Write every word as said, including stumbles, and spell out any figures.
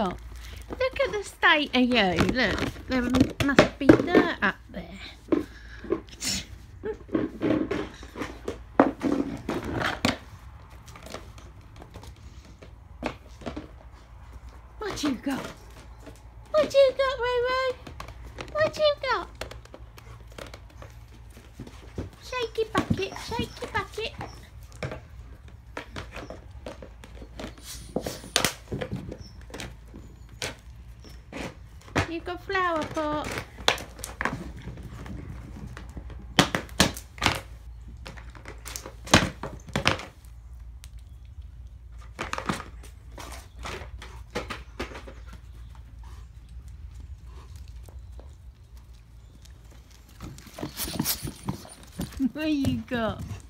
got? Look at the state of you. Look, there must be dirt up there. What you got? What you got, Roo-Roo? What you got? Shake your bucket, shake your bucket. You got flower pot. What you got?